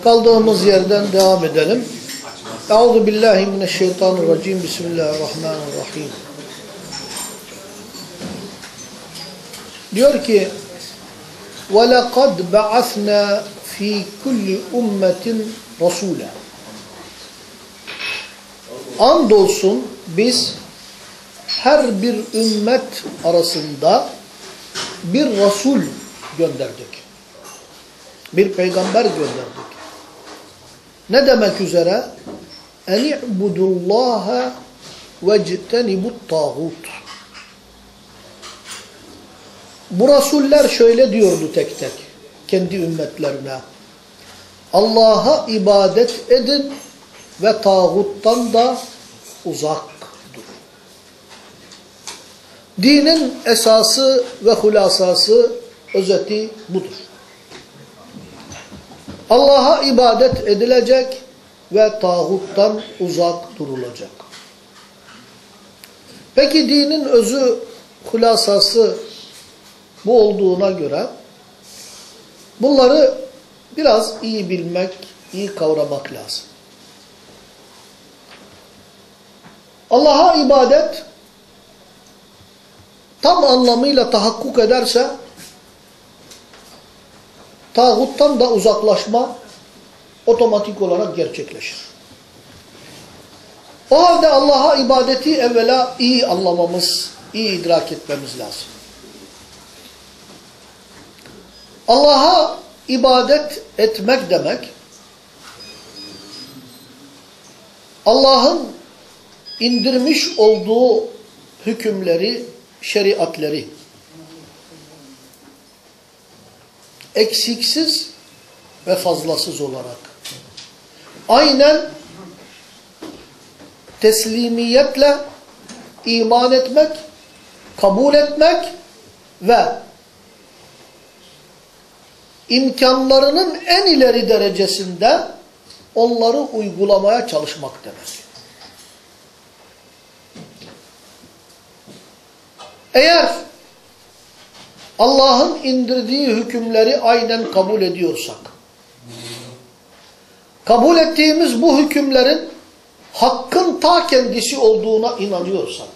Kaldığımız yerden devam edelim. Euzu billahi mineşşeytanirracim. Bismillahirrahmanirrahim. Diyor ki: "Ve lekad ba'athna fi kulli ummetin rasûla." Andolsun biz her bir ümmet arasında bir Resul gönderdik. Bir peygamber gönderdik. Ne demek üzere? Eni'budullâhe vectenibut tağut. Bu Resuller şöyle diyordu tek tek kendi ümmetlerine: Allah'a ibadet edin ve tağuttan da uzak durun. Dinin esası ve hulasası, özeti budur. Allah'a ibadet edilecek ve tağuttan uzak durulacak. Peki dinin özü, hulasası bu olduğuna göre bunları biraz iyi bilmek, iyi kavramak lazım. Allah'a ibadet tam anlamıyla tahakkuk ederse tağuttan da uzaklaşma otomatik olarak gerçekleşir. O halde Allah'a ibadeti evvela iyi anlamamız, iyi idrak etmemiz lazım. Allah'a ibadet etmek demek, Allah'ın indirmiş olduğu hükümleri, şeriatleri eksiksiz ve fazlasız olarak aynen teslimiyetle iman etmek, kabul etmek ve imkanlarının en ileri derecesinde onları uygulamaya çalışmak demek. Eğer Allah'ın indirdiği hükümleri aynen kabul ediyorsak, kabul ettiğimiz bu hükümlerin hakkın ta kendisi olduğuna inanıyorsak,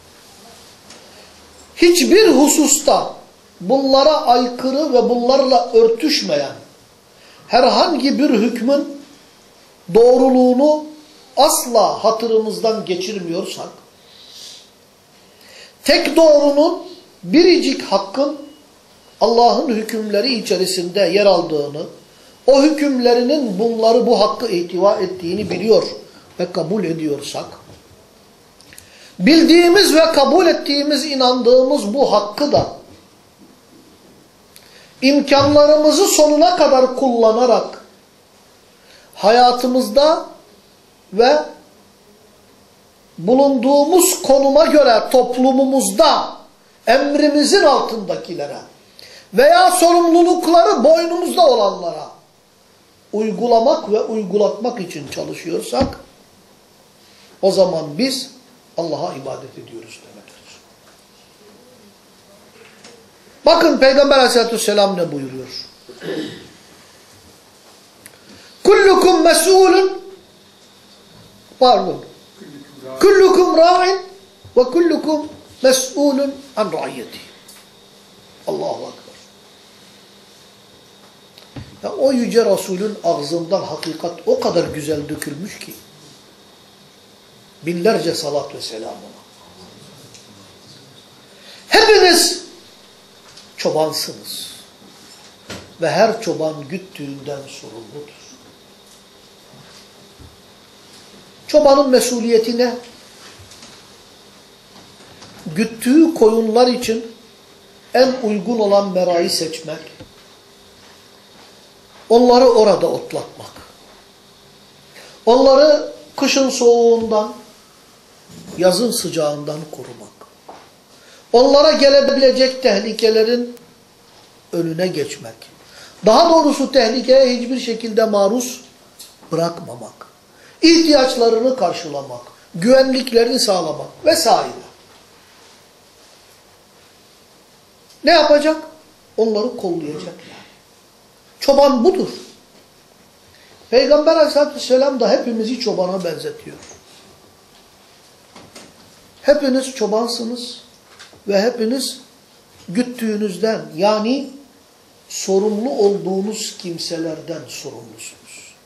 hiçbir hususta bunlara aykırı ve bunlarla örtüşmeyen herhangi bir hükmün doğruluğunu asla hatırımızdan geçirmiyorsak, tek doğrunun, biricik hakkın Allah'ın hükümleri içerisinde yer aldığını, o hükümlerinin bunları, bu hakkı ihtiva ettiğini biliyor ve kabul ediyorsak, bildiğimiz ve kabul ettiğimiz, inandığımız bu hakkı da imkanlarımızı sonuna kadar kullanarak hayatımızda ve bulunduğumuz konuma göre toplumumuzda emrimizin altındakilere veya sorumlulukları boynumuzda olanlara uygulamak ve uygulatmak için çalışıyorsak, o zaman biz Allah'a ibadet ediyoruz demektir. Bakın Peygamber Aleyhisselatü Vesselam ne buyuruyor? Kullukum mes'ulun, pardon, kullukum ra'in ve kullukum mes'ulun an ra'iyeti. Allahu Ekber. Ya o yüce Resulün ağzından hakikat o kadar güzel dökülmüş ki, binlerce salat ve selam ona. Hepiniz çobansınız ve her çoban güttüğünden sorumludur. Çobanın mesuliyeti ne? Güttüğü koyunlar için en uygun olan merayı seçmek, onları orada otlatmak, onları kışın soğuğundan, yazın sıcağından korumak, onlara gelebilecek tehlikelerin önüne geçmek, daha doğrusu tehlikeye hiçbir şekilde maruz bırakmamak, ihtiyaçlarını karşılamak, güvenliklerini sağlamak vesaire. Ne yapacak? Onları kollayacak yani. Çoban budur. Peygamber Aleyhisselatü Vesselam da hepimizi çobana benzetiyor. Hepiniz çobansınız ve hepiniz güttüğünüzden yani sorumlu olduğunuz kimselerden sorumlusunuz.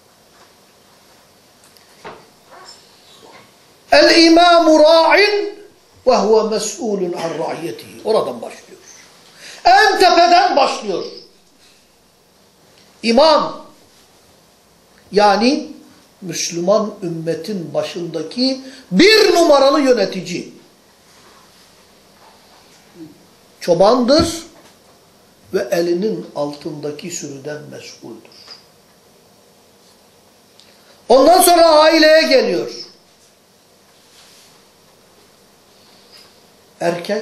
El-imâmu râ'in ve huve mes'ûlun an ra'iyetihi. Oradan başlıyor. En tepeden başlıyor. İmam yani Müslüman ümmetin başındaki bir numaralı yönetici. Çobandır ve elinin altındaki sürüden mesuldür. Ondan sonra aileye geliyor. Erkek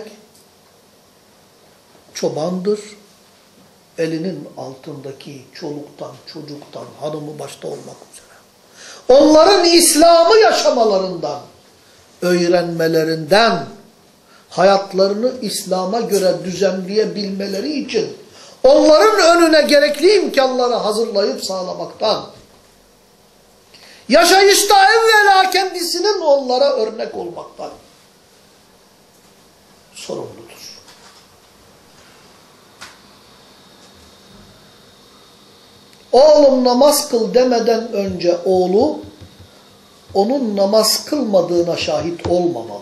çobandır, elinin altındaki çoluktan, çocuktan, hanımı başta olmak üzere. Onların İslam'ı yaşamalarından, öğrenmelerinden, hayatlarını İslam'a göre düzenleyebilmeleri için onların önüne gerekli imkanları hazırlayıp sağlamaktan, yaşayışta evvela kendisinin onlara örnek olmaktan sorumludur. Oğlum namaz kıl demeden önce oğlu, onun namaz kılmadığına şahit olmamalı.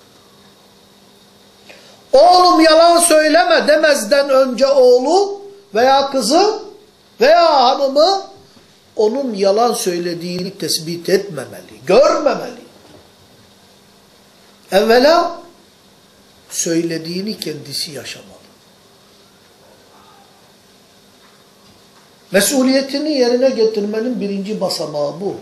Oğlum yalan söyleme demezden önce oğlu veya kızı veya hanımı onun yalan söylediğini tespit etmemeli, görmemeli. Evvela söylediğini kendisi yaşamalı. Mesuliyetini yerine getirmenin birinci basamağı bu.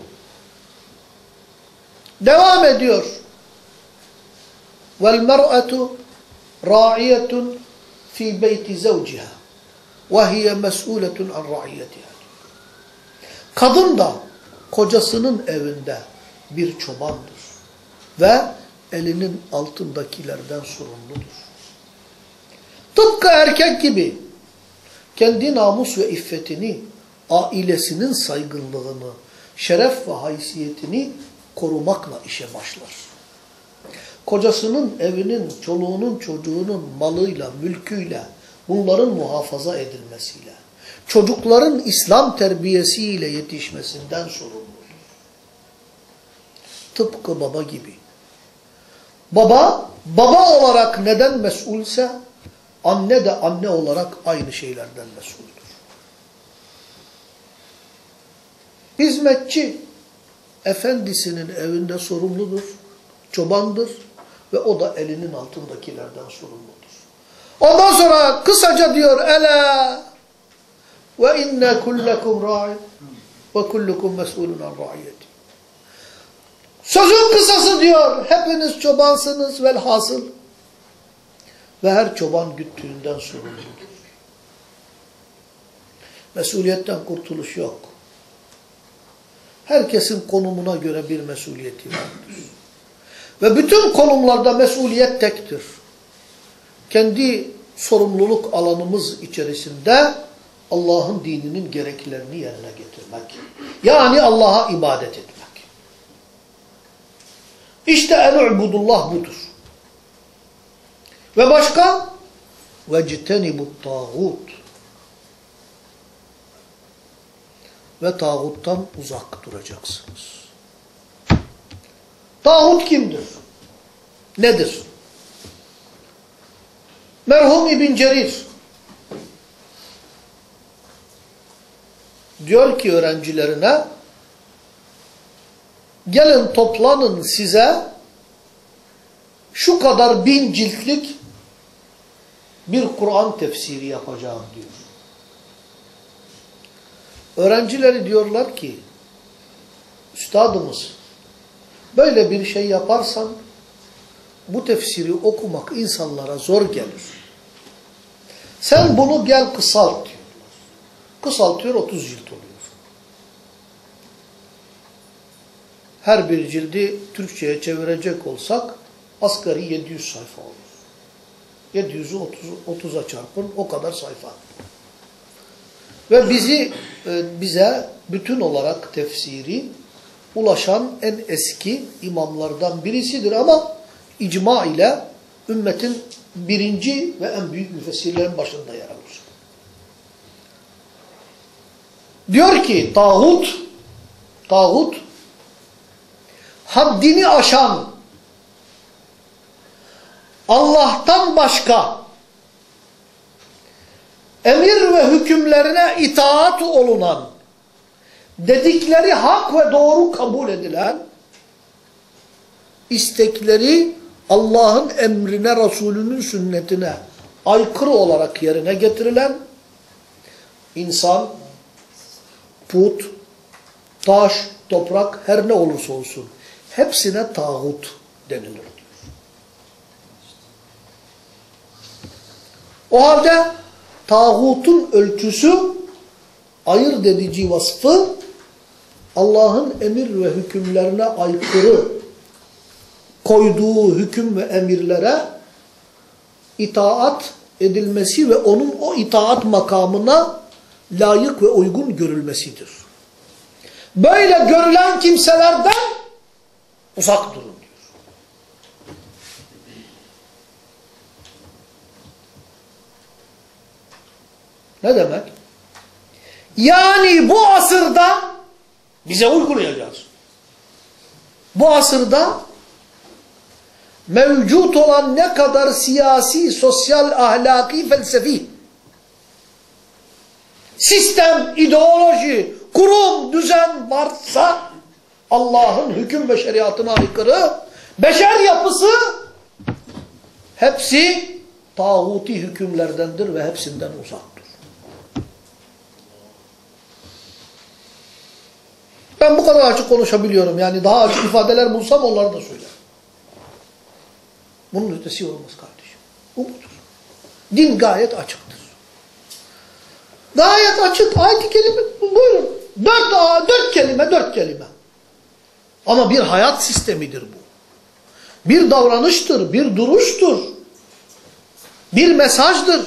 Devam ediyor. وَالْمَرْأَةُ رَاعِيَةٌ فِي بَيْتِ زَوْجِهَا وَهِيَ مَسْئُولَةٌ عَنْ رَعِيَّتِهَا. Kadın da kocasının evinde bir çobandır ve elinin altındakilerden sorumludur. Tıpkı erkek gibi kendi namus ve iffetini, ailesinin saygınlığını, şeref ve haysiyetini korumakla işe başlar. Kocasının evinin, çoluğunun, çocuğunun malıyla, mülküyle, bunların muhafaza edilmesiyle, çocukların İslam terbiyesiyle yetişmesinden sorumludur. Tıpkı baba gibi. Baba olarak neden mesulse, anne de anne olarak aynı şeylerden mesuldür. Hizmetçi, efendisinin evinde sorumludur, çobandır ve o da elinin altındakilerden sorumludur. Ondan sonra kısaca diyor, Ela ve inne kullekum ra'in ve kullukum mes'ulun an ra'iyeti. Sözün kısası diyor, hepiniz çobansınız velhasıl. Ve her çoban güttüğünden sorumludur. Mesuliyetten kurtuluş yok. Herkesin konumuna göre bir mesuliyeti vardır. Ve bütün konumlarda mesuliyet tektir. Kendi sorumluluk alanımız içerisinde Allah'ın dininin gereklerini yerine getirmek. Yani Allah'a ibadet etmek. İşte en-u'budullah budur. Ve başka? وَجْتَنِبُ الطَّاغُوتِ. Ve tağuttan uzak duracaksınız. Tağut kimdir? Nedir? Merhum İbn Cerir diyor ki öğrencilerine, gelin toplanın size şu kadar 1000 ciltlik bir Kur'an tefsiri yapacağım diyor. Öğrencileri diyorlar ki, üstadımız böyle bir şey yaparsan bu tefsiri okumak insanlara zor gelir. Sen bunu gel kısalt diyorlar. Kısaltıyor, 30 cilt oluyor. Her bir cildi Türkçe'ye çevirecek olsak asgari 700 sayfa olur. 700'ü 30'a çarpın, o kadar sayfa. Ve bize bütün olarak tefsiri ulaşan en eski imamlardan birisidir ama icma ile ümmetin birinci ve en büyük müfessirlerin başında yer alır. Diyor ki tağut haddini aşan, Allah'tan başka emir ve hükümlerine itaat olunan, dedikleri hak ve doğru kabul edilen, istekleri Allah'ın emrine, Resulünün sünnetine aykırı olarak yerine getirilen insan, put, taş, toprak her ne olursa olsun hepsine tağut denilir. O halde tağutun ölçüsü, ayırt edici vasfı Allah'ın emir ve hükümlerine aykırı koyduğu hüküm ve emirlere itaat edilmesi ve onun o itaat makamına layık ve uygun görülmesidir. Böyle görülen kimselerden uzak durun diyor. Ne demek? Yani bu asırda bize uygulayacağız. Bu asırda mevcut olan ne kadar siyasi, sosyal, ahlaki, felsefi sistem, ideoloji, kurum, düzen varsa Allah'ın hüküm ve şeriatına aykırı, beşer yapısı hepsi tağuti hükümlerdendir ve hepsinden uzaktır. Ben bu kadar açık konuşabiliyorum. Yani daha açık ifadeler bulsam onları da söylerim. Bunun ötesi olmaz kardeşim. Bu budur. Din gayet açıktır. Gayet açık. Ayet-i kelime buyurun. Dört kelime. Ama bir hayat sistemidir bu. Bir davranıştır, bir duruştur. Bir mesajdır.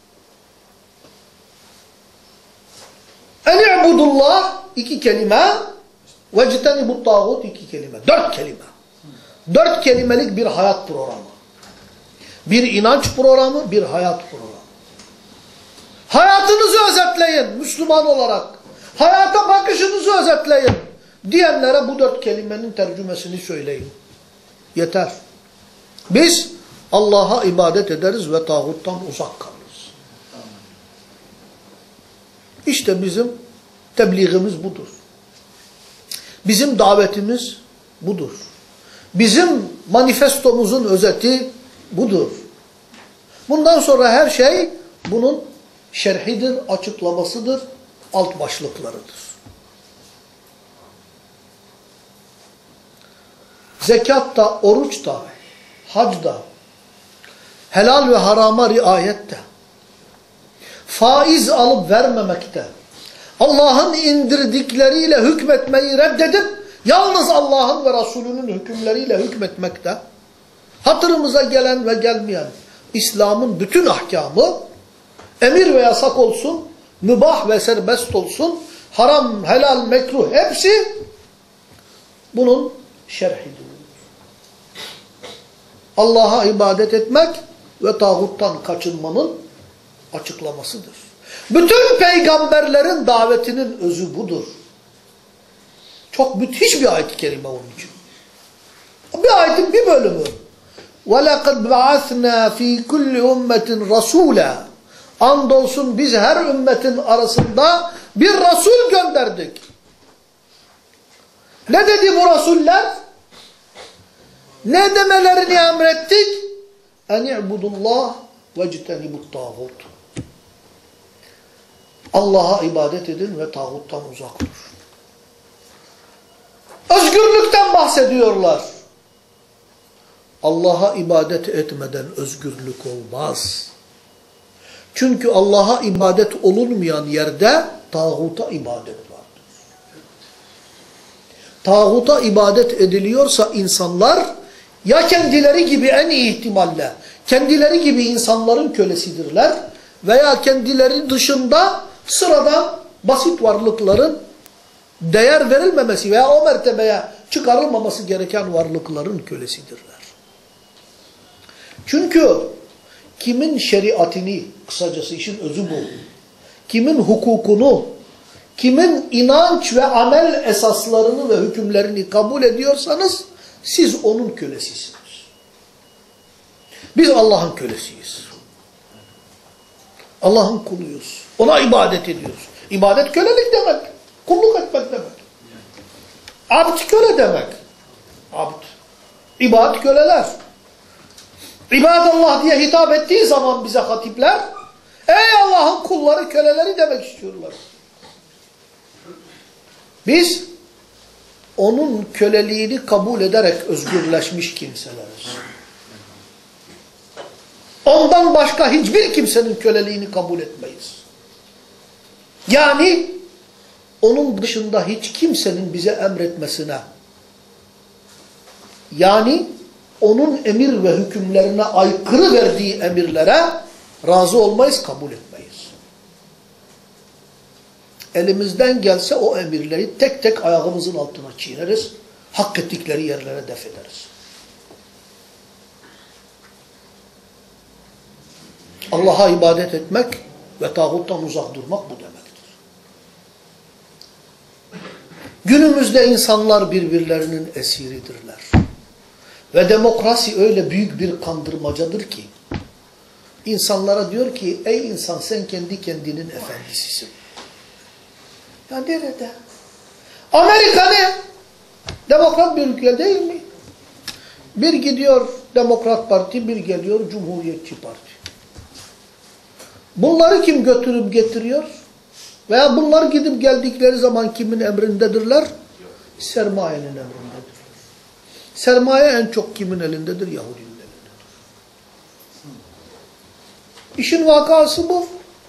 En-i'budullah 2 kelime. Vectenibut tağut 2 kelime. 4 kelime. 4 kelimelik bir hayat programı. Bir inanç programı, bir hayat programı. Hayatınızı özetleyin Müslüman olarak. Hayata bakışınızı özetleyin. Diyenlere bu 4 kelimenin tercümesini söyleyin. Yeter. Biz Allah'a ibadet ederiz ve tağuttan uzak kalırız. İşte bizim tebliğimiz budur. Bizim davetimiz budur. Bizim manifestomuzun özeti budur. Bundan sonra her şey bunun şerhidir, açıklamasıdır, alt başlıklarıdır. Zekatta, oruçta, hacda, helal ve harama riayette, faiz alıp vermemekte, Allah'ın indirdikleriyle hükmetmeyi reddedip yalnız Allah'ın ve Resulünün hükümleriyle hükmetmekte, hatırımıza gelen ve gelmeyen İslam'ın bütün ahkamı, emir ve yasak olsun, mübah ve serbest olsun, haram, helal, mekruh hepsi bunun şerhidir. Allah'a ibadet etmek ve tağuttan kaçınmanın açıklamasıdır. Bütün peygamberlerin davetinin özü budur. Çok müthiş bir ayet-i kerime onun için. Bir ayetin bir bölümü. وَلَقَدْ بَعَثْنَا ف۪ي كُلِّ اُمَّةٍ رَسُولًا Andolsun biz her ümmetin arasında bir Resul gönderdik. Ne dedi bu Resuller? Ne demelerini emrettik? اَنِعْبُدُ اللّٰهِ وَاجْتَنِبُ الطَّاغُوتِ Allah'a ibadet edin ve tağuttan uzak durun. Özgürlükten bahsediyorlar. Allah'a ibadet etmeden özgürlük olmaz. Çünkü Allah'a ibadet olunmayan yerde tağuta ibadet vardır. Tağuta ibadet ediliyorsa insanlar ya kendileri gibi en iyi ihtimalle kendileri gibi insanların kölesidirler veya kendileri dışında sıradan basit varlıkların değer verilmemesi veya o mertebeye çıkarılmaması gereken varlıkların kölesidirler. Çünkü kimin şeriatini, kısacası işin özü bu, kimin hukukunu, kimin inanç ve amel esaslarını ve hükümlerini kabul ediyorsanız siz onun kölesisiniz. Biz Allah'ın kölesiyiz. Allah'ın kuluyuz. Ona ibadet ediyoruz. İbadet kölelik demek. Kulluk etmek demek. Abd köle demek. Abd. İbad köleler. İbadallah diye hitap ettiği zaman bize hatipler, ey Allah'ın kulları, köleleri demek istiyorlar. Biz onun köleliğini kabul ederek özgürleşmiş kimseleriz. Ondan başka hiçbir kimsenin köleliğini kabul etmeyiz. Yani onun dışında hiç kimsenin bize emretmesine, yani onun emir ve hükümlerine aykırı verdiği emirlere razı olmayız, kabul etmeyiz. Elimizden gelse o emirleri tek tek ayağımızın altına çiğneriz, hak ettikleri yerlere def ederiz. Allah'a ibadet etmek ve tağuttan uzak durmak bu demektir. Günümüzde insanlar birbirlerinin esiridirler. Ve demokrasi öyle büyük bir kandırmacadır ki, insanlara diyor ki, ey insan sen kendi kendinin efendisisin. Ya nerede? Amerika ne? Demokrat bir ülke değil mi? Bir gidiyor Demokrat Parti, bir geliyor Cumhuriyetçi Parti. Bunları kim götürüp getiriyor? Veya bunlar gidip geldikleri zaman kimin emrindedirler? Sermayenin emrindedir. Sermaye en çok kimin elindedir? Yahudinin elindedir. İşin vakası bu.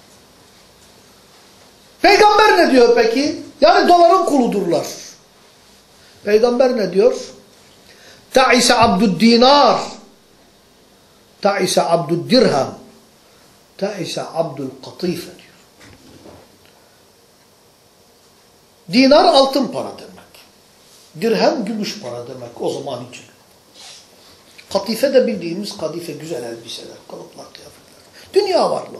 Peygamber ne diyor peki? Yani doların kuludurlar. Peygamber ne diyor? Ta'ise abdud dinar. Ta'ise abdud dirham. Ta'ise abdul katife diyor. Dinar altın para demek. Dirhem gümüş para demek o zaman için. Katife de bildiğimiz kadife, güzel elbiseler, kalıplar, kıyafetler. Dünya varlığı.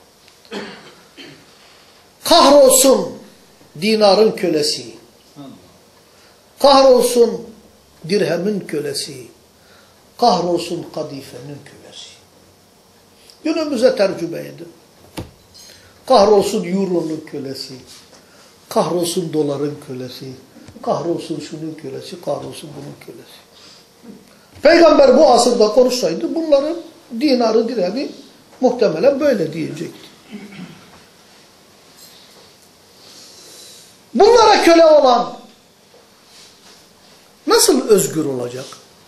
Kahrolsun dinarın kölesi. Kahrolsun dirhemin kölesi. Kahrolsun kadifenin kölesi. Günümüze tercüme edin. Kahrolsun euronun kölesi. Kahrolsun doların kölesi. Kahrolsun şunun kölesi. Kahrolsun bunun kölesi. Peygamber bu asırda konuşsaydı bunların dinarı, dirhemi muhtemelen böyle diyecekti. Bunlara köle olan nasıl özgür olacak?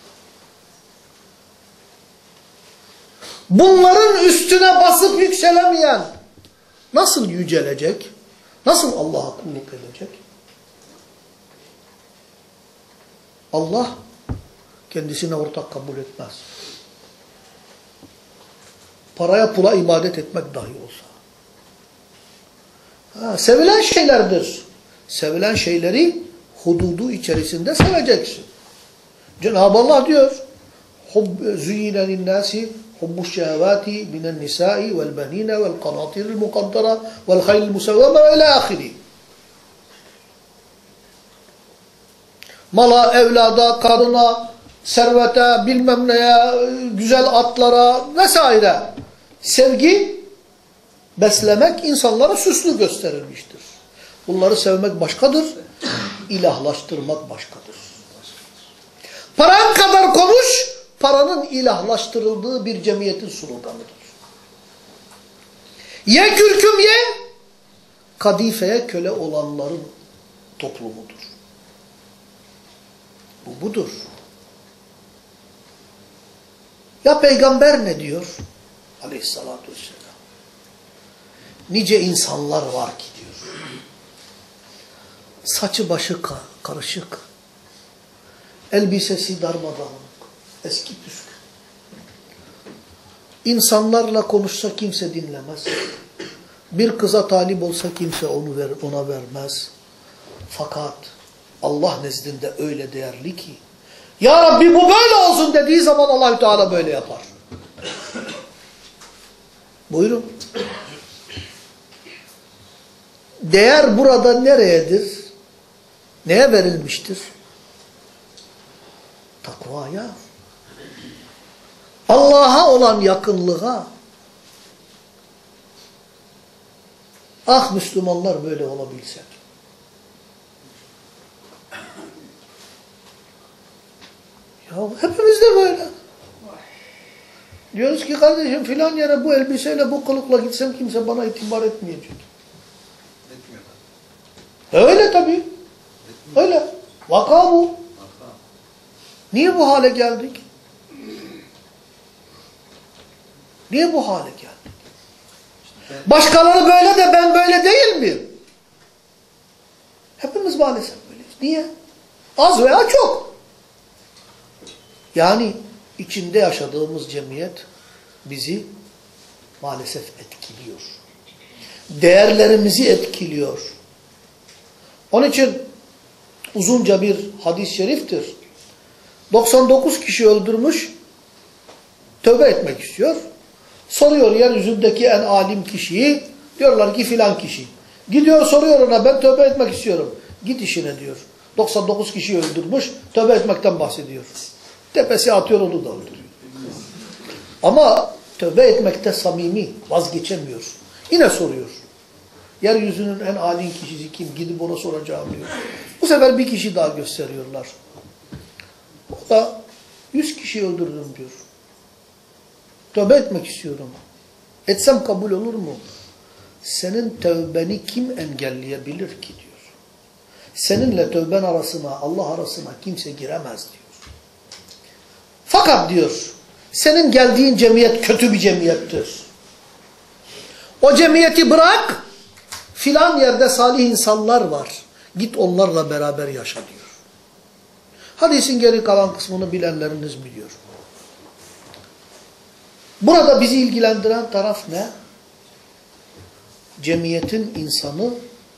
Bunların üstüne basıp yükselemeyen nasıl yücelecek? Nasıl Allah'a kulluk edecek? Allah kendisine ortak kabul etmez. Paraya pula ibadet etmek dahi olsa. Sevilen şeylerdir. Sevilen şeyleri hududu içerisinde seveceksin. Cenab-ı Allah diyor, زُيِّنَ لِلنَّاسِ حُبُّ الشَّهَوَاتِ مِنَ النِّسَاءِ وَالْبَنِينَ وَالْقَنَاطِيرِ الْمُقَنْطَرَةِ وَالْخَيْلِ الْمُسَوَّمَةِ وَإِلَى آخِرِهِ. Mala, evlada, kadına, servete, bilmem neye, güzel atlara vesaire sevgi beslemek insanlara süslü gösterilmiştir. Bunları sevmek başkadır, ilahlaştırmak başkadır. Paran kadar konuş, paranın ilahlaştırıldığı bir cemiyetin sloganıdır. Ye kürküm ye, kadifeye köle olanların toplumudur. Bu budur. Ya Peygamber ne diyor? Aleyhissalatü vesselam. Nice insanlar var ki diyor. Saçı başı karışık. Elbisesi darmadağınık. Eski püskü. İnsanlarla konuşsa kimse dinlemez. Bir kıza talip olsa kimse ona vermez. Fakat Allah nezdinde öyle değerli ki, Ya Rabbi bu böyle olsun dediği zaman Allahü Teala böyle yapar. Buyurun. Değer burada nereyedir? Neye verilmiştir? Takvaya. Allah'a olan yakınlığa. Ah Müslümanlar böyle olabilsek. Ya hepimiz de böyle. Diyoruz ki kardeşim filan yere bu elbiseyle bu kılıkla gitsem kimse bana itibar etmeyecek. Öyle tabii. Öyle. Vaka bu. Niye bu hale geldik? Niye bu hale geldik? Başkaları böyle de ben böyle değil miyim? Hepimiz maalesef böyleyiz. Niye? Az veya çok. Yani içinde yaşadığımız cemiyet bizi maalesef etkiliyor. Değerlerimizi etkiliyor. Onun için uzunca bir hadis-i şeriftir. 99 kişi öldürmüş, tövbe etmek istiyor. Soruyor yeryüzündeki en alim kişiyi, diyorlar ki filan kişi. Gidiyor soruyor ona, ben tövbe etmek istiyorum. Git işine diyor. 99 kişi öldürmüş, tövbe etmekten bahsediyor. Tepesi atıyor, onu da öldürüyor. Ama tövbe etmekte samimi, vazgeçemiyor. Yine soruyor. Yeryüzünün en alim kişisi kim? Gidip ona soracağım diyor. Bu sefer bir kişi daha gösteriyorlar. O da 100 kişi öldürdüm diyor. Tövbe etmek istiyorum. Etsem kabul olur mu? Senin tövbeni kim engelleyebilir ki diyor. Seninle tövben arasına, Allah arasına kimse giremez diyor. Fakat diyor, senin geldiğin cemiyet kötü bir cemiyettir. O cemiyeti bırak, filan yerde salih insanlar var. Git onlarla beraber yaşa diyor. Hadisin geri kalan kısmını bilenleriniz biliyor. Burada bizi ilgilendiren taraf ne? Cemiyetin insanı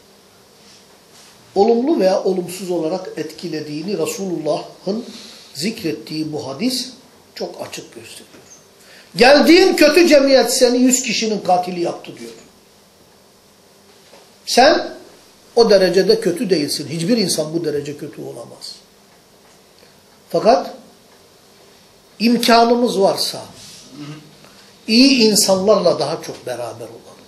olumlu veya olumsuz olarak etkilediğini Resulullah'ın zikrettiği bu hadis çok açık gösteriyor. Geldiğin kötü cemiyet seni 100 kişinin katili yaptı diyor. Sen o derecede kötü değilsin. Hiçbir insan bu derece kötü olamaz. Fakat imkanımız varsa iyi insanlarla daha çok beraber olalım.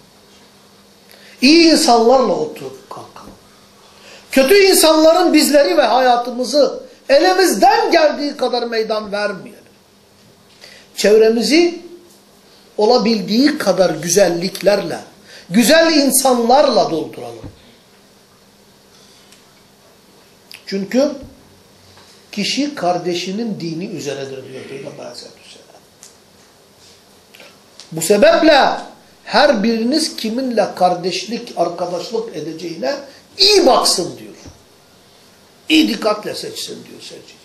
İyi insanlarla oturup kalkalım. Kötü insanların bizleri ve hayatımızı elimizden geldiği kadar meydan vermeyelim. Çevremizi olabildiği kadar güzelliklerle, güzel insanlarla dolduralım. Çünkü kişi kardeşinin dini üzeredir diyor Peygamber Aleyhisselatü Vesselam. Bu sebeple her biriniz kiminle kardeşlik, arkadaşlık edeceğine iyi baksın diyor. İyi dikkatle seçsin diyor seçeceğini.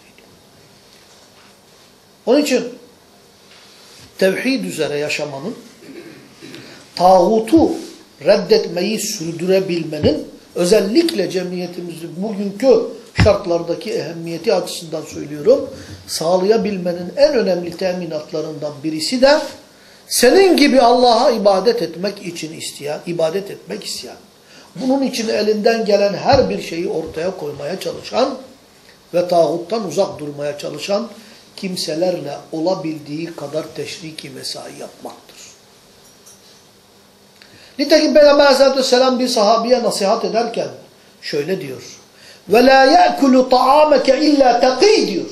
Onun için tevhid üzere yaşamanın, tağutu reddetmeyi sürdürebilmenin özellikle cemiyetimizin bugünkü şartlardaki ehemmiyeti açısından söylüyorum, sağlayabilmenin en önemli teminatlarından birisi de senin gibi Allah'a ibadet etmek için isteyen, bunun için elinden gelen her bir şeyi ortaya koymaya çalışan ve tağuttan uzak durmaya çalışan kimselerle olabildiği kadar teşriki mesai yapmaktır. Nitekim Peygamber Aleyhisselatü Vesselam bir sahabiye nasihat ederken şöyle diyor. وَلَا يَأْكُلُ طَعَامَكَ اِلَّا تَقِي diyor.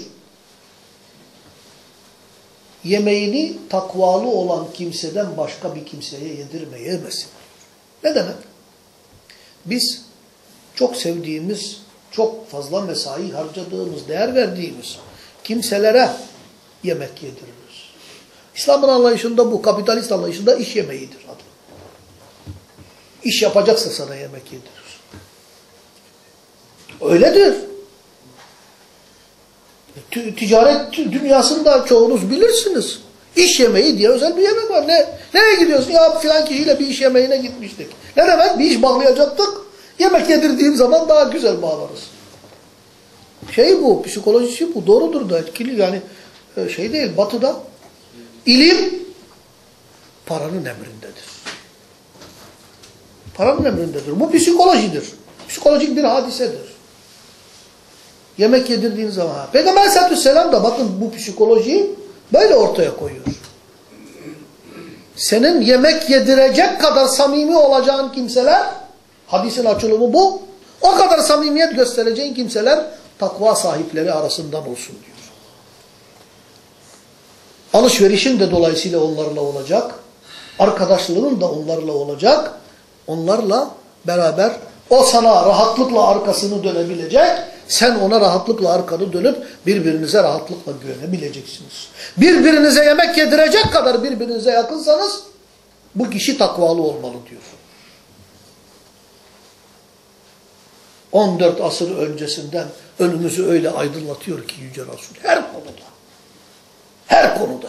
Yemeğini takvalı olan kimseden başka bir kimseye yedirmeyemesin. Ne demek? Biz çok sevdiğimiz, çok fazla mesai harcadığımız, değer verdiğimiz kimselere yemek yediririz. İslam'ın anlayışında bu, kapitalist anlayışında iş yemeğidir adı. İş yapacaksa sana yemek yedirir. Öyledir. Ticaret dünyasında çoğunuz bilirsiniz. İş yemeği diye özel bir yemek var. Nereye gidiyorsun? Ya filan kişiyle bir iş yemeğine gitmiştik. Ne demek? Bir iş bağlayacaktık. Yemek yedirdiğim zaman daha güzel bağlarız. Bu, psikolojisi bu. Doğrudur da etkili. Yani değil, batıda ilim paranın emrindedir. Paranın emrindedir. Bu psikolojidir. Psikolojik bir hadisedir. Yemek yedirdiğin zaman. Peygamber Aleyhisselatü Vesselam da bakın bu psikolojiyi böyle ortaya koyuyor. Senin yemek yedirecek kadar samimi olacağın kimseler, hadisin açılımı bu, o kadar samimiyet göstereceğin kimseler takva sahipleri arasından olsun diyor. Alışverişin de dolayısıyla onlarla olacak. Arkadaşlığın da onlarla olacak. Onlarla beraber o sana rahatlıkla arkasını dönebilecek. Sen ona rahatlıkla arkanı dönüp birbirinize rahatlıkla güvenebileceksiniz. Birbirinize yemek yedirecek kadar birbirinize yakınsanız bu kişi takvalı olmalı diyor. 14 asır öncesinden önümüzü öyle aydınlatıyor ki Yüce Resul. Her konuda. Her konuda.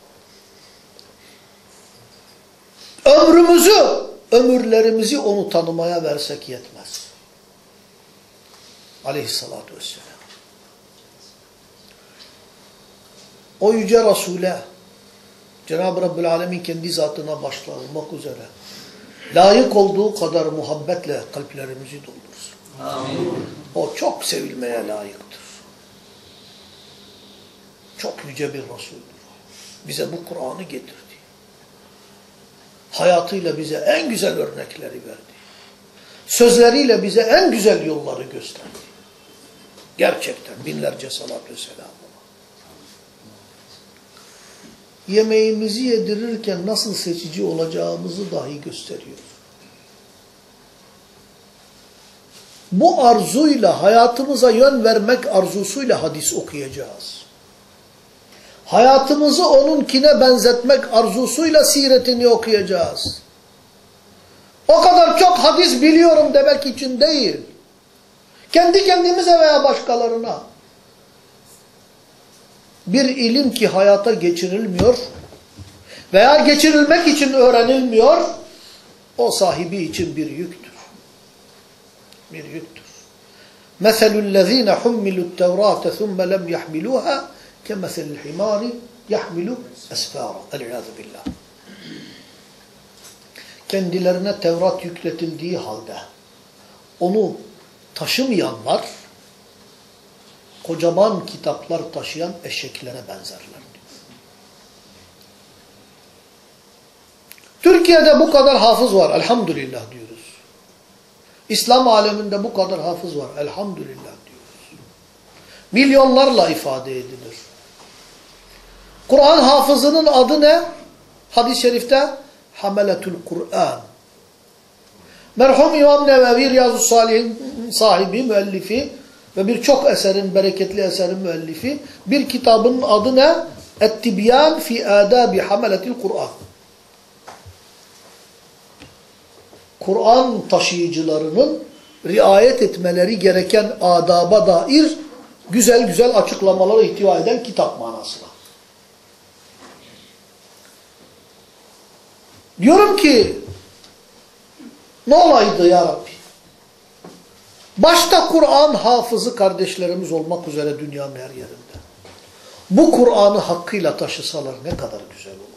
Ömürlerimizi onu tanımaya versek yetmez. Aleyhissalatü vesselam. O Yüce Resul'e Cenab-ı Rabbül Alemin kendi zatına başta olmak üzere layık olduğu kadar muhabbetle kalplerimizi doldursun. Amin. O çok sevilmeye layıktır. Çok yüce bir Resul'dür. Bize bu Kur'an'ı getirdi. Hayatıyla bize en güzel örnekleri verdi. Sözleriyle bize en güzel yolları gösterdi. Gerçekten binlerce salat ve selam. Yemeğimizi yedirirken nasıl seçici olacağımızı dahi gösteriyor. Bu arzuyla, hayatımıza yön vermek arzusuyla hadis okuyacağız. Hayatımızı onunkine benzetmek arzusuyla siretini okuyacağız. O kadar çok hadis biliyorum demek için değil. Kendi kendimize veya başkalarına. Bir ilim ki hayata geçirilmiyor veya geçirilmek için öğrenilmiyor, o sahibi için bir yüktür. Bir yüktür. مَثَلُ الَّذ۪ينَ حُمِّلُوا التَّوْرَاتَ ثُمَّ لَمْ يَحْمِلُوهَا كَمَثَلِ الْحِمَارِ يَحْمِلُ أَسْفَارًا. اَلْعِيَاذُ بِاللّٰهِ. Kendilerine Tevrat yükletildiği halde onu taşımayanlar, kocaman kitaplar taşıyan eşeklere benzerler diyor. Türkiye'de bu kadar hafız var, elhamdülillah diyoruz. İslam aleminde bu kadar hafız var, elhamdülillah diyoruz. Milyonlarla ifade edilir. Kur'an hafızının adı ne? Hadis-i şerifte Hameletül Kur'an. Merhum İmam Nevevi Riyazu Salihin sahibi, müellifi ve birçok eserin, bereketli eserin müellifi, bir kitabın adı ne? Et-Tibyan fi adabi hameletil Kur'an. Kur'an taşıyıcılarının riayet etmeleri gereken adaba dair güzel güzel açıklamaları ihtiva eden kitap manasına. Diyorum ki, ne olaydı ya Rabbi? Başta Kur'an hafızı kardeşlerimiz olmak üzere dünyanın her yerinde. Bu Kur'an'ı hakkıyla taşısalar ne kadar güzel olur.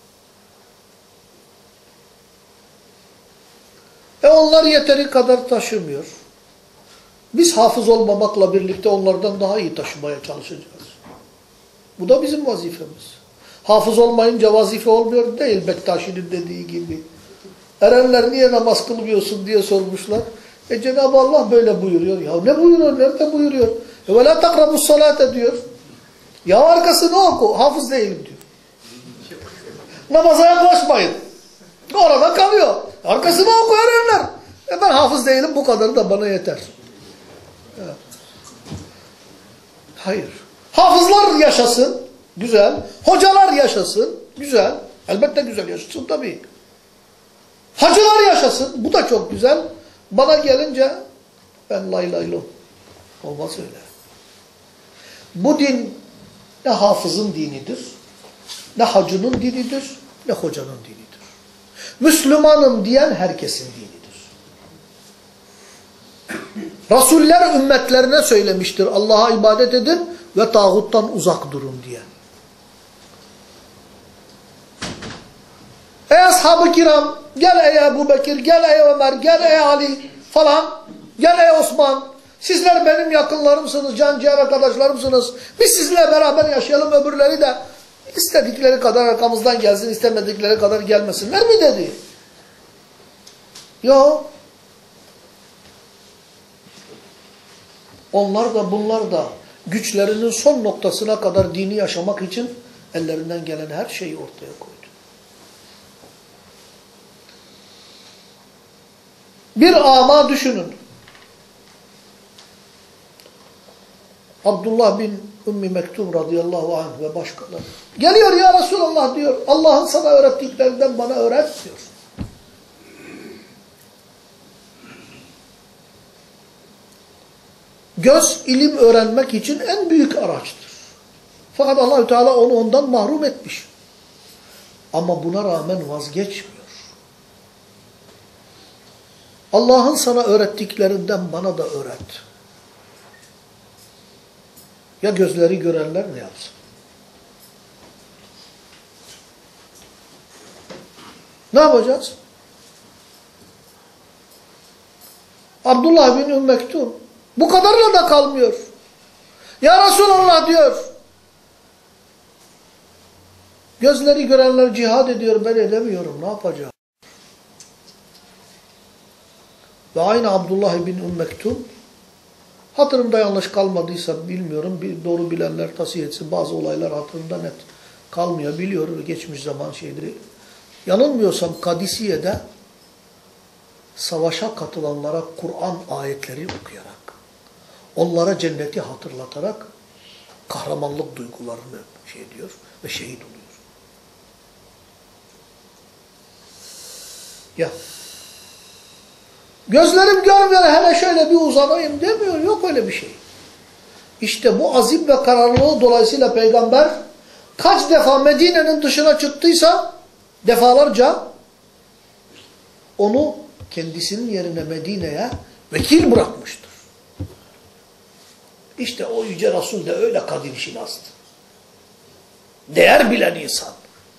Onlar yeteri kadar taşımıyor. Biz hafız olmamakla birlikte onlardan daha iyi taşımaya çalışacağız. Bu da bizim vazifemiz. Hafız olmayınca vazife olmuyor değil, Bektaşi'nin dediği gibi. Erenler niye namaz kılmıyorsun diye sormuşlar. Cenab-ı Allah böyle buyuruyor. Ya ne buyuruyor? Nerede buyuruyor? وَلَا تَقْرَبُ الصَّلَاةَ diyor. Ya arkasını oku. Hafız değilim diyor. Namaza yaklaşmayın. Orada kalıyor. Arkasını oku erenler. Ben hafız değilim, bu kadarı da bana yeter. Evet. Hayır. Hafızlar yaşasın. Güzel. Hocalar yaşasın. Güzel. Elbette güzel yaşasın tabii. Hacılar yaşasın. Bu da çok güzel. Bana gelince ben lay lay lom. Olmaz öyle. Bu din ne hafızın dinidir, ne hacının dinidir, ne hocanın dinidir. Müslümanım diyen herkesin dinidir. Rasuller ümmetlerine söylemiştir. Allah'a ibadet edin ve tağuttan uzak durun diye. Ey ashab-ı kiram, gel ey Ebu Bekir, gel ey Ömer, gel ey Ali falan, gel ey Osman. Sizler benim yakınlarımsınız, can ciğer arkadaşlarımsınız. Biz sizinle beraber yaşayalım, öbürleri de istedikleri kadar arkamızdan gelsin, istemedikleri kadar gelmesinler mi dedi? Yok. Onlar da bunlar da güçlerinin son noktasına kadar dini yaşamak için ellerinden gelen her şeyi ortaya koydu. Bir ama düşünün. Abdullah bin Ümmi Mektum radıyallahu anh ve başkaları. Geliyor ya Resulallah diyor. Allah'ın sana öğrettiklerinden bana öğret diyor. Göz ilim öğrenmek için en büyük araçtır. Fakat Allah-u Teala onu ondan mahrum etmiş. Ama buna rağmen vazgeçmiyor. Allah'ın sana öğrettiklerinden bana da öğret. Ya gözleri görenler ne yapsın? Ne yapacağız? Abdullah bin Ümmü Mektum bu kadarla da kalmıyor. Ya Resulallah diyor. Gözleri görenler cihad ediyor, ben edemiyorum. Ne yapacağım? Ve aynı Abdullah bin Ümmü Mektum, hatırımda yanlış kalmadıysa bilmiyorum, doğru bilenler tasih etsin, bazı olaylar hatırımda net kalmıyor, biliyor, geçmiş zaman şeyleri. Yanılmıyorsam Kadisiye'de savaşa katılanlara Kur'an ayetleri okuyarak, onlara cenneti hatırlatarak kahramanlık duygularını diyor ve şehit oluyor. Ya gözlerim görmüyor, hele şöyle bir uzanayım demiyor. Yok öyle bir şey. İşte bu azim ve kararlılığı dolayısıyla Peygamber kaç defa Medine'nin dışına çıktıysa defalarca onu kendisinin yerine Medine'ye vekil bırakmıştır. İşte o Yüce Resul de öyle kadir şinastı. Değer bilen insan.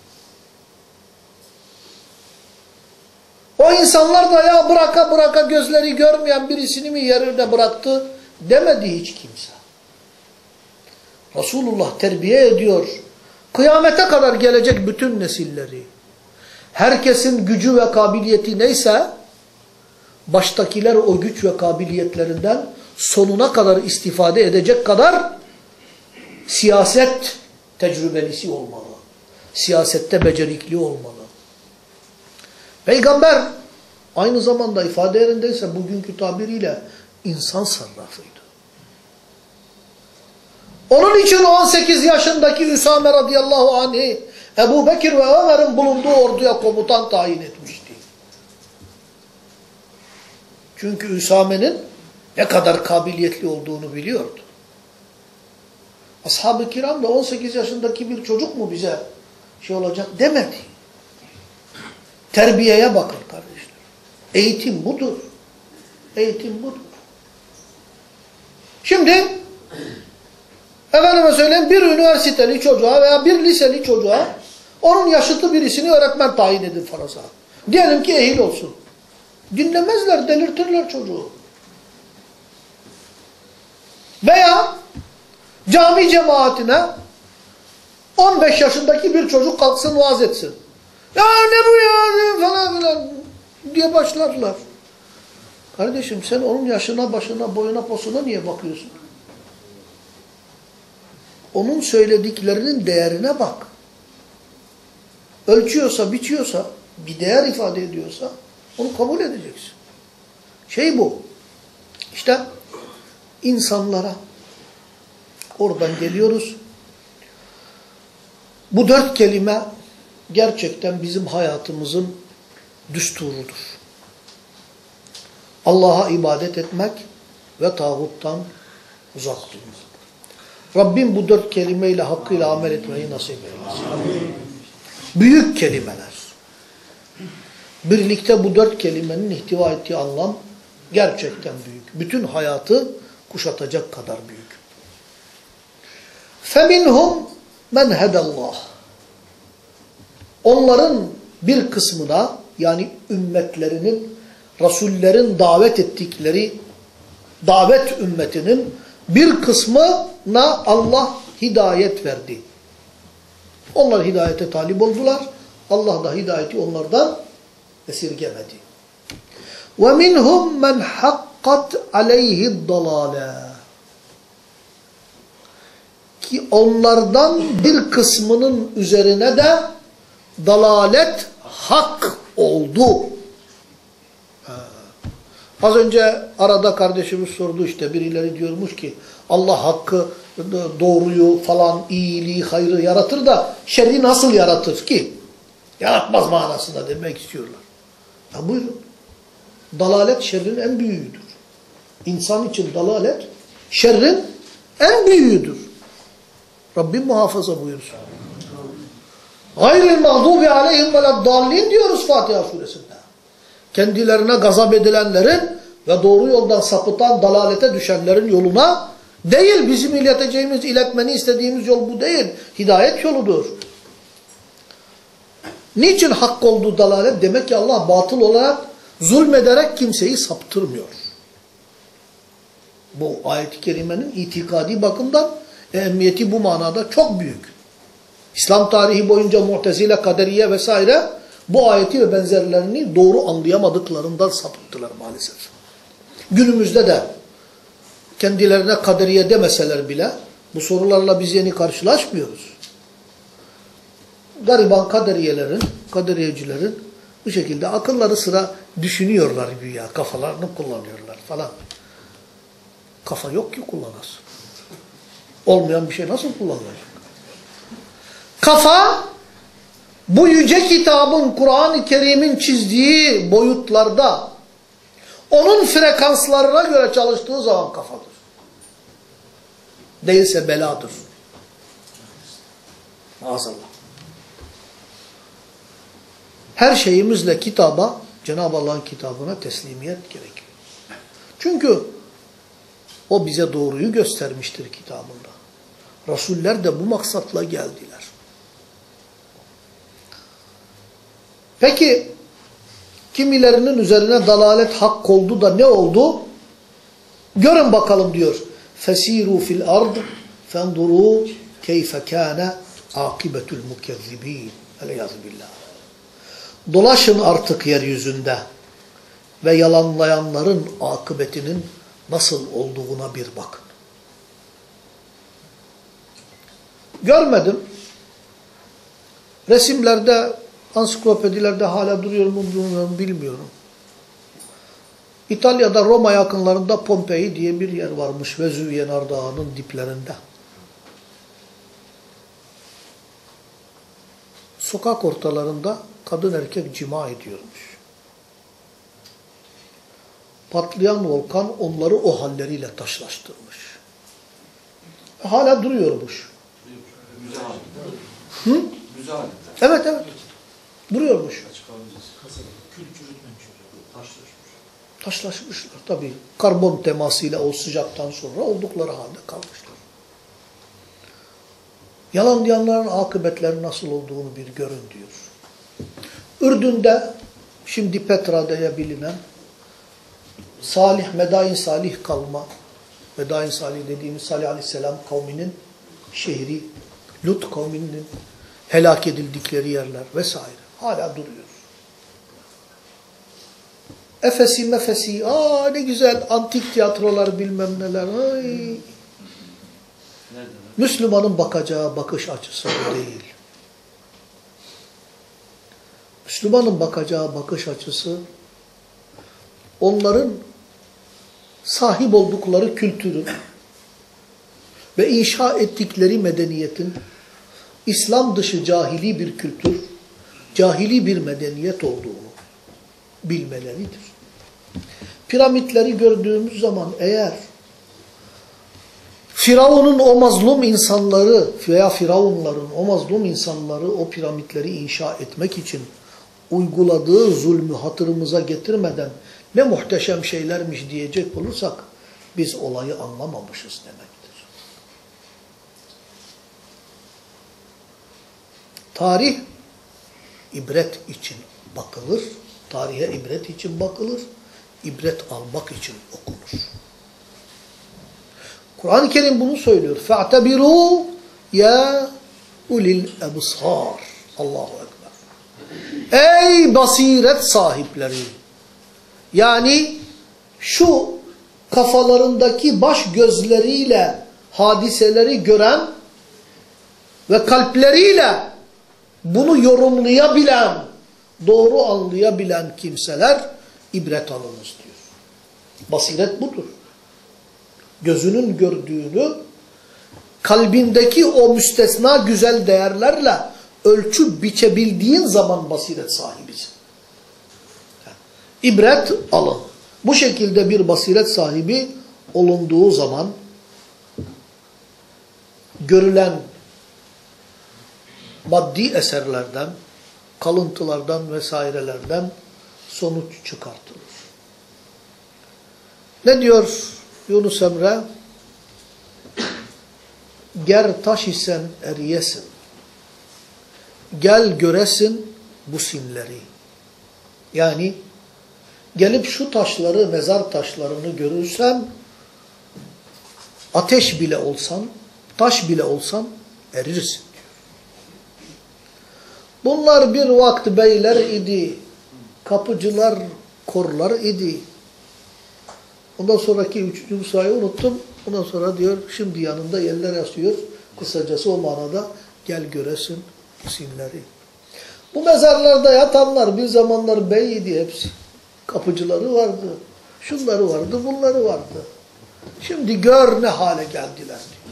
O insanlar da ya bıraka bıraka gözleri görmeyen birisini mi yerine bıraktı demedi hiç kimse. Resulullah terbiye ediyor. Kıyamete kadar gelecek bütün nesilleri. Herkesin gücü ve kabiliyeti neyse baştakiler o güç ve kabiliyetlerinden sonuna kadar istifade edecek kadar siyaset tecrübelisi olmalı. Siyasette becerikli olmalı. Peygamber aynı zamanda ifade yerindeyse bugünkü tabiriyle insan sarrafıydı. Onun için 18 yaşındaki Üsame radıyallahu anh'i Ebu Bekir ve Ömer'in bulunduğu orduya komutan tayin etmişti. Çünkü Üsame'nin ne kadar kabiliyetli olduğunu biliyordu. Ashab-ı kiram da 18 yaşındaki bir çocuk mu bize olacak demedi. Terbiyeye bakın kardeşler. Eğitim budur. Eğitim budur. Şimdi efendime söyleyeyim bir üniversiteli çocuğa veya bir liseli çocuğa onun yaşıtı birisini öğretmen tayin edin faraza. Diyelim ki ehil olsun. Dinlemezler, delirtirler çocuğu. Veya cami cemaatine 15 yaşındaki bir çocuk kalksın vaaz etsin. Ya ne bu ya falan filan diye başlarlar. Kardeşim sen onun yaşına, başına, boyuna, posuna niye bakıyorsun? Onun söylediklerinin değerine bak. Ölçüyorsa, biçiyorsa, bir değer ifade ediyorsa onu kabul edeceksin. Şey bu. İşte insanlara oradan geliyoruz. Bu 4 kelime gerçekten bizim hayatımızın düsturudur. Allah'a ibadet etmek ve tağuttan uzak durmak. Rabbim bu 4 kelimeyle hakkıyla amel etmeyi nasip eylesin. Amin. Büyük kelimeler. Birlikte bu 4 kelimenin ihtiva ettiği anlam gerçekten büyük. Bütün hayatı kuşatacak kadar büyük. فَمِنْهُمْ مَنْ هَدَى اللّٰهِ Onların bir kısmına, yani ümmetlerinin, Resullerin davet ettikleri davet ümmetinin bir kısmına Allah hidayet verdi. Onlar hidayete talip oldular. Allah da hidayeti onlardan esirgemedi. وَمِنْهُمْ مَنْ حَقَّتْ عَلَيْهِ الضَّلَالَةِ Ki onlardan bir kısmının üzerine de dalalet hak oldu. Az önce arada kardeşimiz sordu, işte birileri diyormuş ki Allah hakkı, doğruyu falan, iyiliği, hayrı yaratır da şerri nasıl yaratır ki? Yaratmaz manasında demek istiyorlar. Ya buyurun. Dalalet şerrin en büyüğüdür. İnsan için dalalet şerrin en büyüğüdür. Rabbim muhafaza buyursun. Gayril mağdubi aleyhim veleddallin diyoruz Fatiha suresinde. Kendilerine gazap edilenlerin ve doğru yoldan sapıtan, dalalete düşenlerin yoluna değil. Bizim iletmeni istediğimiz yol bu değil. Hidayet yoludur. Niçin hak oldu dalalet? Demek ki Allah batıl olarak zulmederek kimseyi saptırmıyor. Bu ayet-i kerimenin itikadi bakımdan ehemmiyeti bu manada çok büyük. İslam tarihi boyunca Mu'tezile, Kaderiye vesaire bu ayeti ve benzerlerini doğru anlayamadıklarından sapıttılar maalesef. Günümüzde de kendilerine Kaderiye demeseler bile bu sorularla biz yeni karşılaşmıyoruz. Gariban Kaderiyelerin, Kaderiyecilerin bu şekilde akılları sıra düşünüyorlar güya, kafalarını kullanıyorlar falan. Kafa yok ki kullanasın. Olmayan bir şey nasıl kullanılacak? Kafa, bu yüce kitabın, Kur'an-ı Kerim'in çizdiği boyutlarda, onun frekanslarına göre çalıştığı zaman kafadır. Değilse beladır. Maazallah. Her şeyimizle kitaba, Cenab-ı Allah'ın kitabına teslimiyet gerekiyor. Çünkü o bize doğruyu göstermiştir kitabında. Resuller de bu maksatla geldiler. Peki, kimilerinin üzerine dalalet hak oldu da ne oldu? Görün bakalım diyor. فَسِيرُوا فِي الْأَرْضِ فَانْظُرُوا كَيْفَ كَانَ عَاقِبَةُ الْمُكَذِّبِينَ Eleyazı billah. Dolaşın artık yeryüzünde ve yalanlayanların akıbetinin nasıl olduğuna bir bakın. Görmedim. Resimlerde, ansiklopedilerde hala duruyor mu bilmiyorum. İtalya'da Roma yakınlarında Pompei diye bir yer varmış. Vezüviye Nardağı'nın diplerinde. Sokak ortalarında kadın erkek cima ediyormuş. Patlayan volkan onları o halleriyle taşlaştırmış. Hala duruyormuş. Müze halinde. Hı? Müze halinde. Evet evet. Duruyormuş. Taşlaşmışlar tabii. Karbon temasıyla o sıcaktan sonra oldukları halde kalmışlar. Yalanlayanların akıbetleri nasıl olduğunu bir görün diyor. Ürdün'de şimdi Petra diye bilinen Salih, Medain Salih kalma, Medain Salih dediğimiz Salih Aleyhisselam kavminin şehri, Lut kavminin helak edildikleri yerler vesaire hala duruyor. Efesi mefesi, ne güzel antik tiyatrolar bilmem neler. Ay. Müslümanın bakacağı bakış açısı bu değil. Müslümanın bakacağı bakış açısı onların sahip oldukları kültürün ve inşa ettikleri medeniyetin İslam dışı cahili bir kültür, cahili bir medeniyet olduğunu bilmeleridir. Piramitleri gördüğümüz zaman eğer Firavun'un o mazlum insanları veya Firavunların o mazlum insanları o piramitleri inşa etmek için uyguladığı zulmü hatırımıza getirmeden ne muhteşem şeylermiş diyecek olursak biz olayı anlamamışız demektir. Tarih ibret için bakılır, tarihe ibret için bakılır, ibret almak için okunur. Kur'an-ı Kerim bunu söylüyor. فَاَعْتَبِرُوا ya ulil ebsar. Allahu Ekber. Ey basiret sahipleri! Yani şu kafalarındaki baş gözleriyle hadiseleri gören ve kalpleriyle bunu yorumlayabilen, doğru anlayabilen kimseler ibret alınız diyor. Basiret budur. Gözünün gördüğünü kalbindeki o müstesna güzel değerlerle ölçüp biçebildiğin zaman basiret sahibisin. İbret alın. Bu şekilde bir basiret sahibi olunduğu zaman görülen maddi eserlerden, kalıntılardan vesairelerden sonuç çıkartılır. Ne diyor Yunus Emre? Ger taş isen eriyesin. Gel göresin bu sinleri. Yani gelip şu taşları, mezar taşlarını görürsen, ateş bile olsan, taş bile olsan erirsin diyor. Bunlar bir vakit beyler idi, kapıcılar, korlar idi. Ondan sonraki 3. Musa'yı unuttum. Ondan sonra diyor, şimdi yanında yerler asıyor. Kısacası o manada gel göresin isimleri. Bu mezarlarda yatanlar bir zamanlar beydi hepsi. Kapıcıları vardı, şunları vardı, bunları vardı. Şimdi gör ne hale geldiler diyor.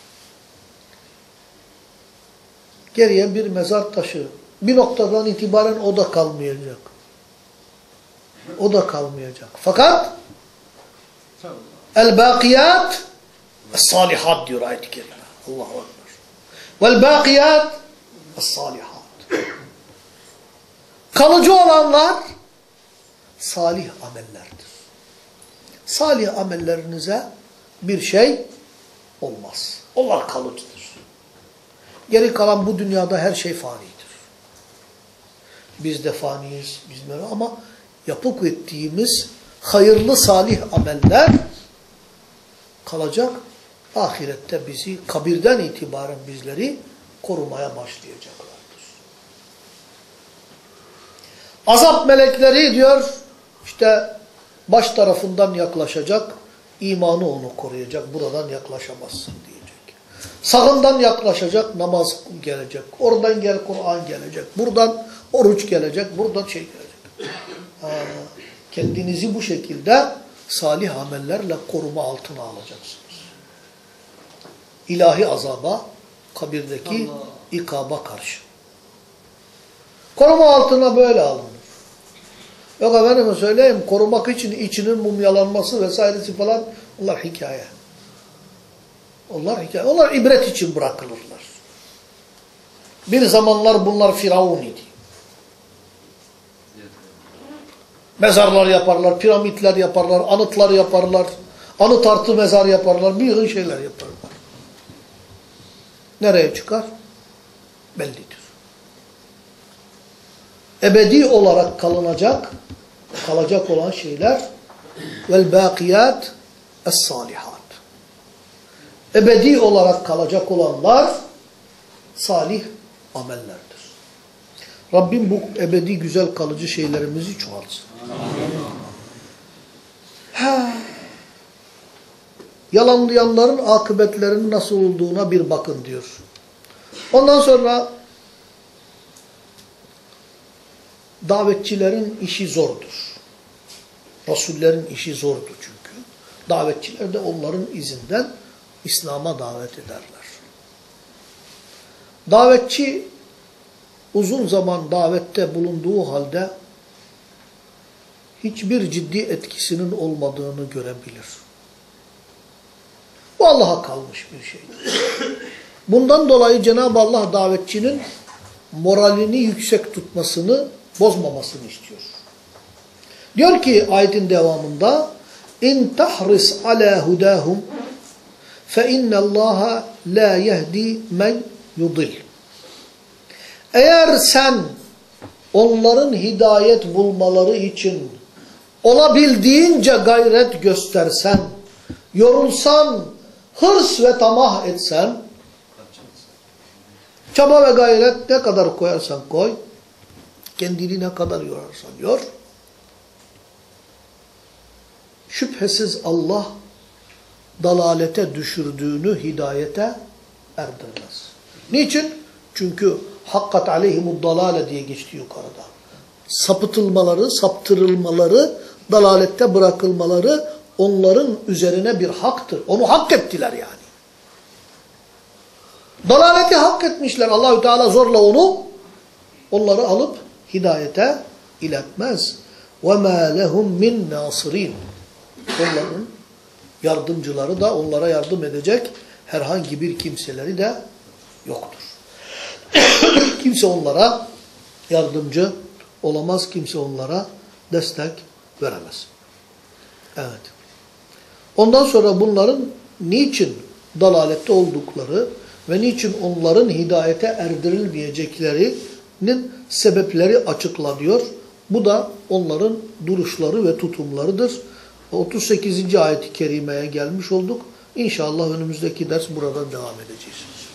Geriye bir mezar taşı. Bir noktadan itibaren o da kalmayacak. O da kalmayacak. Fakat el-bâkiyat es-salihat diyor ayet-i kerime. Allahu Ekber. Vel-bâkiyat es-salihat. Kalıcı olanlar salih amellerdir. Salih amellerinize bir şey olmaz. Onlar kalıcıdır. Geri kalan bu dünyada her şey fanidir. Biz de faniyiz, ama yapıp ettiğimiz hayırlı salih ameller kalacak. Ahirette bizi, kabirden itibaren bizleri korumaya başlayacaklardır. Azap melekleri diyor, işte baş tarafından yaklaşacak, imanı onu koruyacak, buradan yaklaşamazsın diyecek. Sağından yaklaşacak, namaz gelecek, oradan gel Kur'an gelecek, buradan oruç gelecek, buradan şey gelecek. Kendinizi bu şekilde salih amellerle koruma altına alacaksınız. İlahi azaba, kabirdeki ikaba karşı. Koruma altına böyle alınır. Yok efendime söyleyeyim, korumak için içinin mumyalanması vesairesi falan, onlar hikaye. Onlar hikaye. Onlar ibret için bırakılırlar. Bir zamanlar bunlar Firavun idi. Mezarlar yaparlar, piramitler yaparlar, anıtlar yaparlar, anıt artı mezar yaparlar, bir yığın şeyler yaparlar. Nereye çıkar? Bellidir. Ebedi olarak kalacak olan şeyler vel bâkiyat es-salihat. Ebedi olarak kalacak olanlar salih amellerdir. Rabbim bu ebedi güzel kalıcı şeylerimizi çoğaltsın. Yalanlayanların akıbetlerinin nasıl olduğuna bir bakın diyor. Ondan sonra davetçilerin işi zordur. Rasullerin işi zordu çünkü. Davetçiler de onların izinden İslam'a davet ederler. Davetçi uzun zaman davette bulunduğu halde hiçbir ciddi etkisinin olmadığını görebilir. Bu Allah'a kalmış bir şeydir. Bundan dolayı Cenab-ı Allah davetçinin moralini yüksek tutmasını, bozmamasını istiyor. Diyor ki ayetin devamında İn tahris ala hudahum fe innallaha la yehdi men yudil. Eğer sen onların hidayet bulmaları için olabildiğince gayret göstersen, yorulsan, hırs ve tamah etsen, çaba ve gayret ne kadar koyarsan koy, kendini ne kadar yorarsan yor, şüphesiz Allah dalalete düşürdüğünü hidayete erdirmez. Niçin? Çünkü hakkat aleyhimud dalale diye geçti yukarıda. Sapıtılmaları, saptırılmaları, dalalette bırakılmaları onların üzerine bir haktır. Onu hak ettiler yani. Dalaleti hak etmişler. Allahü Teala zorla onları alıp hidayete iletmez. وَمَا لَهُمْ مِنْ نَاصِرِينَ. Onların yardımcıları da onlara yardım edecek herhangi bir kimseleri de yoktur. Kimse onlara yardımcı olamaz. Kimse onlara destek veremez. Evet. Ondan sonra bunların niçin dalalette oldukları ve niçin onların hidayete erdirilmeyeceklerinin sebepleri açıklanıyor. Bu da onların duruşları ve tutumlarıdır. 38. ayet-i kerimeye gelmiş olduk. İnşallah önümüzdeki ders buradan devam edeceğiz.